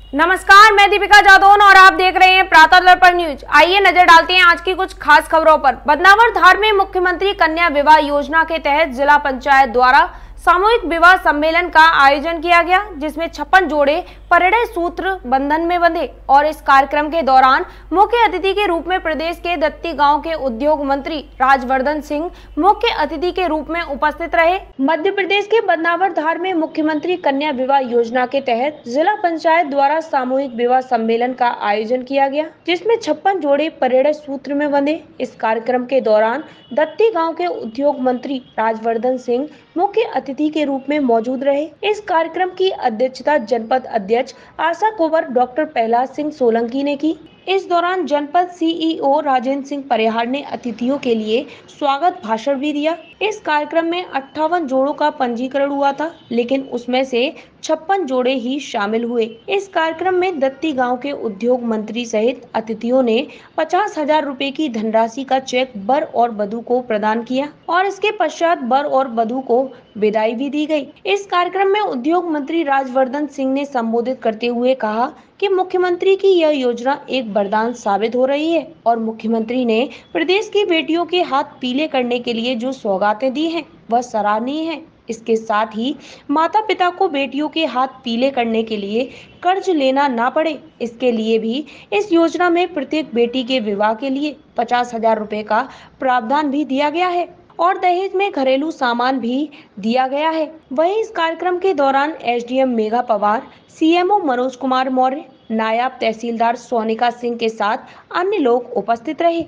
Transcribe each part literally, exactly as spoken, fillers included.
नमस्कार, मैं दीपिका जादौन और आप देख रहे हैं प्रातः दर्पण न्यूज। आइए नजर डालते हैं आज की कुछ खास खबरों पर। बदनावर धार में मुख्यमंत्री कन्या विवाह योजना के तहत जिला पंचायत द्वारा सामूहिक विवाह सम्मेलन का आयोजन किया गया, जिसमें छप्पन जोड़े परिणय सूत्र बंधन में बंधे। और इस कार्यक्रम के दौरान मुख्य अतिथि के रूप में प्रदेश के दत्ती गांव के उद्योग मंत्री राजवर्धन सिंह मुख्य अतिथि के रूप में उपस्थित रहे। मध्य प्रदेश के बदनावर धार में मुख्यमंत्री कन्या विवाह योजना के तहत जिला पंचायत द्वारा सामूहिक विवाह सम्मेलन का आयोजन किया गया, जिसमें छप्पन जोड़े परिणय सूत्र में बंधे। इस कार्यक्रम के दौरान दत्ती गाँव के उद्योग मंत्री राजवर्धन सिंह मुख्य अतिथि के रूप में मौजूद रहे। इस कार्यक्रम की अध्यक्षता जनपद अध्यक्ष आशा कुंवर डॉक्टर प्रहलाद सिंह सोलंकी ने की। इस दौरान जनपद सीईओ राजेंद्र सिंह परिहार ने अतिथियों के लिए स्वागत भाषण भी दिया। इस कार्यक्रम में अट्ठावन जोड़ों का पंजीकरण हुआ था, लेकिन उसमें से छप्पन जोड़े ही शामिल हुए। इस कार्यक्रम में दत्ती गांव के उद्योग मंत्री सहित अतिथियों ने पचास हजार रूपए की धनराशि का चेक बर और वधू को प्रदान किया और इसके पश्चात बर और वधू को विदाई भी दी गई। इस कार्यक्रम में उद्योग मंत्री राजवर्धन सिंह ने संबोधित करते हुए कहा कि मुख्यमंत्री की यह योजना एक वरदान साबित हो रही है और मुख्यमंत्री ने प्रदेश की बेटियों के हाथ पीले करने के लिए जो सौगातें दी हैं वह सराहनीय है। इसके साथ ही माता पिता को बेटियों के हाथ पीले करने के लिए कर्ज लेना ना पड़े, इसके लिए भी इस योजना में प्रत्येक बेटी के विवाह के लिए पचास हजार रुपए का प्रावधान भी दिया गया है और दहेज में घरेलू सामान भी दिया गया है। वहीं इस कार्यक्रम के दौरान एसडीएम मेघा पवार, सीएमओ मनोज कुमार मौर्य, नायब तहसीलदार सोनिका सिंह के साथ अन्य लोग उपस्थित रहे।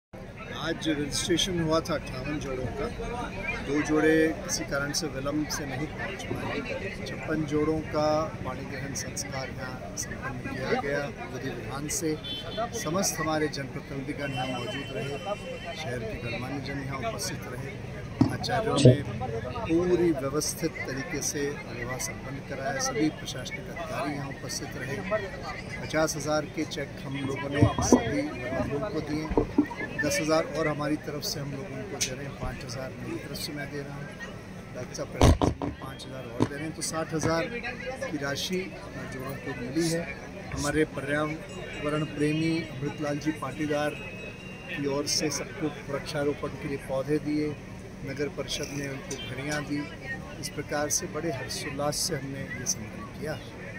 आज रजिस्ट्रेशन हुआ था अट्ठावन जोड़ों का। दो जोड़े किसी कारण से विलम्ब से नहीं पहुंच पाए। छप्पन जोड़ों का पाणी ग्रहण संस्कार यहाँ संपन्न किया गया। विधि विधान से समस्त हमारे जनप्रतिनिधिगण यहाँ मौजूद रहे, शहर के गणमान्य जन यहाँ उपस्थित रहे। आचार्यों ने पूरी व्यवस्थित तरीके से विवाह संपन्न कराया। सभी प्रशासनिक अधिकारी यहाँ उपस्थित रहे। पचास हजार के चेक हम लोगों ने सभी लोगों को दिए। दस हज़ार और हमारी तरफ से हम लोगों को दे रहे हैं। पाँच हज़ार मेरी तरफ से मैं दे रहा हूँ। डॉक्टर प्रशासन भी पाँच हज़ार और दे रहे हैं। तो साठ हज़ार की राशि जोड़ों को मिली है। हमारे पर्यावरण प्रेमी अमृतलाल जी पाटीदार की ओर से सबको वृक्षारोपण के लिए पौधे दिए। नगर परिषद ने उनको घड़ियाँ दी। इस प्रकार से बड़े हर्षोल्लास से हमने ये सम्मान किया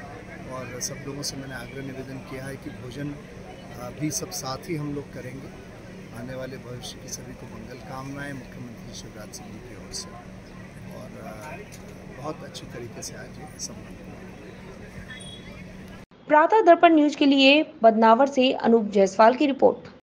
और सब लोगों से मैंने आग्रह निवेदन किया है कि भोजन भी सब साथ ही हम लोग करेंगे। आने वाले भविष्य की सभी को मंगल कामनाएं मुख्यमंत्री शिवराज सिंह की ओर से और बहुत अच्छी तरीके से आज ये सम्मान। प्रातः दर्पण न्यूज के लिए बदनावर से अनूप जायसवाल की रिपोर्ट।